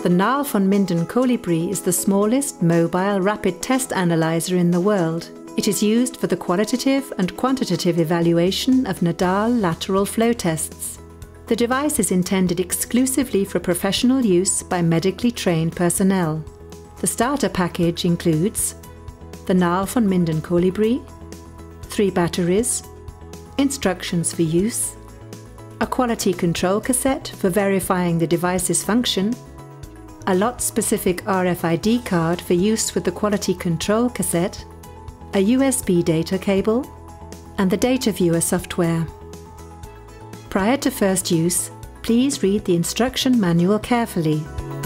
The Naal von Minden Colibri is the smallest mobile rapid test analyzer in the world. It is used for the qualitative and quantitative evaluation of nodal lateral flow tests. The device is intended exclusively for professional use by medically trained personnel. The starter package includes the Naal von Minden Colibri, 3 batteries, instructions for use, a quality control cassette for verifying the device's function, a lot-specific RFID card for use with the quality control cassette, a USB data cable, and the data viewer software. Prior to first use, please read the instruction manual carefully.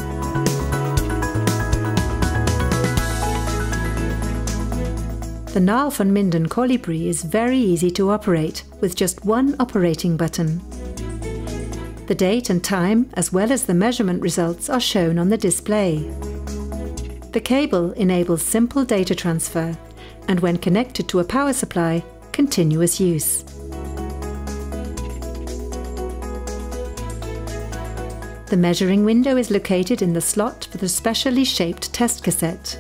The Naal von Minden Colibri is very easy to operate with just one operating button. The date and time, as well as the measurement results, are shown on the display. The cable enables simple data transfer and, when connected to a power supply, continuous use. The measuring window is located in the slot for the specially shaped test cassette.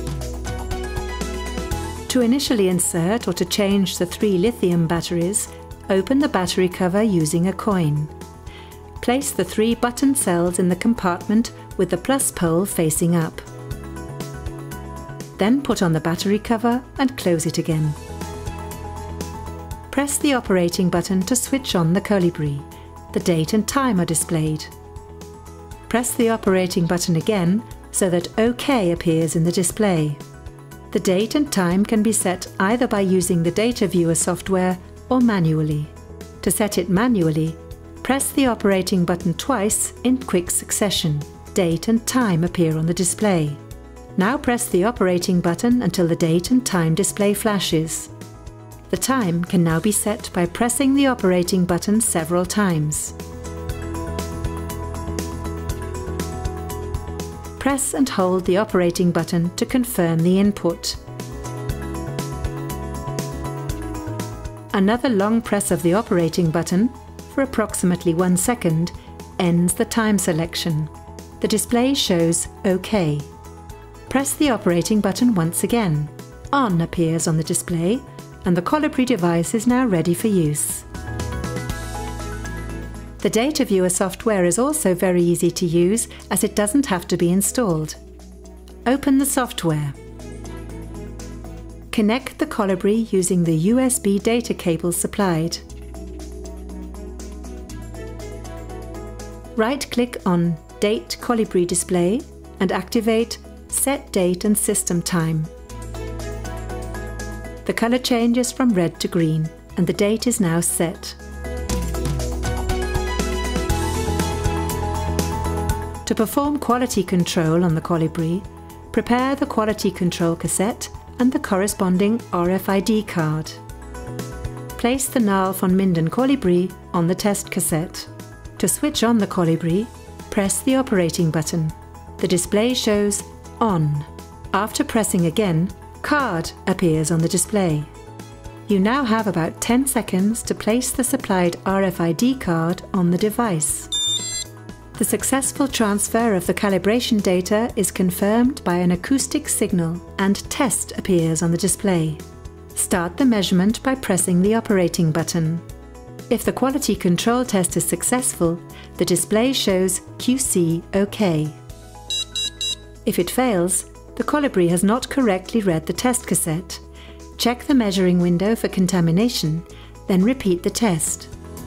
To initially insert or to change the 3 lithium batteries, open the battery cover using a coin. Place the 3 button cells in the compartment with the plus pole facing up. Then put on the battery cover and close it again. Press the operating button to switch on the Colibri. The date and time are displayed. Press the operating button again so that OK appears in the display. The date and time can be set either by using the data viewer software or manually. To set it manually, press the operating button twice in quick succession. Date and time appear on the display. Now press the operating button until the date and time display flashes. The time can now be set by pressing the operating button several times. Press and hold the operating button to confirm the input. Another long press of the operating button, for approximately 1 second, ends the time selection. The display shows OK. Press the operating button once again. On appears on the display, and the Colibri device is now ready for use. The data viewer software is also very easy to use, as it doesn't have to be installed. Open the software. Connect the Colibri using the USB data cable supplied. Right-click on Date Colibri Display and activate Set Date and System Time. The color changes from red to green, and the date is now set. To perform quality control on the Colibri, prepare the quality control cassette and the corresponding RFID card. Place the Naal von Minden Colibri on the test cassette. To switch on the Colibri, press the operating button. The display shows On. After pressing again, Card appears on the display. You now have about 10 seconds to place the supplied RFID card on the device. The successful transfer of the calibration data is confirmed by an acoustic signal, and Test appears on the display. Start the measurement by pressing the operating button. If the quality control test is successful, the display shows QC OK. If it fails, the Colibri has not correctly read the test cassette. Check the measuring window for contamination, then repeat the test.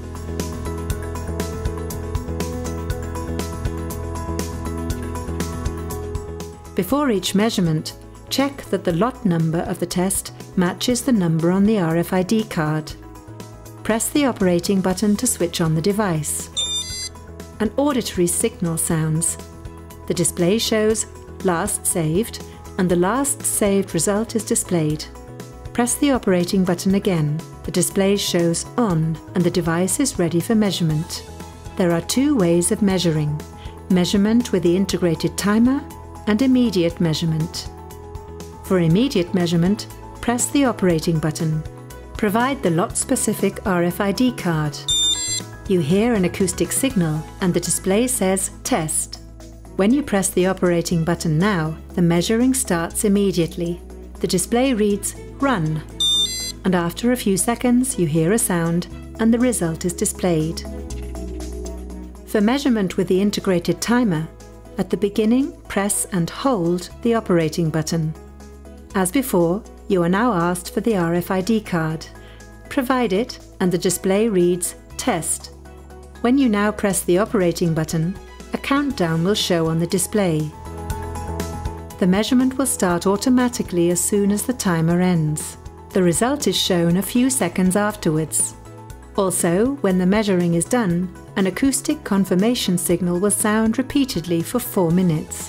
Before each measurement, check that the lot number of the test matches the number on the RFID card. Press the operating button to switch on the device. An auditory signal sounds. The display shows Last Saved, and the last saved result is displayed. Press the operating button again. The display shows On, and the device is ready for measurement. There are 2 ways of measuring: measurement with the integrated timer and immediate measurement. For immediate measurement, press the operating button. Provide the lot-specific RFID card. You hear an acoustic signal and the display says Test. When you press the operating button now, the measuring starts immediately. The display reads "Run," and after a few seconds you hear a sound and the result is displayed. For measurement with the integrated timer, at the beginning press and hold the operating button. As before, you are now asked for the RFID card. Provide it and the display reads "Test." When you now press the operating button, a countdown will show on the display. The measurement will start automatically as soon as the timer ends. The result is shown a few seconds afterwards. Also, when the measuring is done, an acoustic confirmation signal will sound repeatedly for 4 minutes.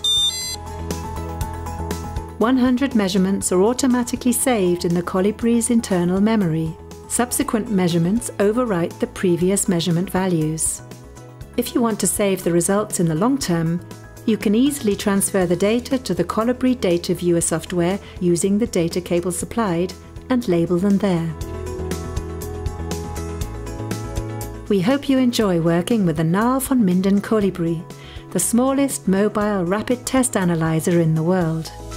100 measurements are automatically saved in the Colibri's internal memory. Subsequent measurements overwrite the previous measurement values. If you want to save the results in the long term, you can easily transfer the data to the Colibri Data Viewer software using the data cable supplied and label them there. We hope you enjoy working with the NAL von Minden Colibri, the smallest mobile rapid test analyzer in the world.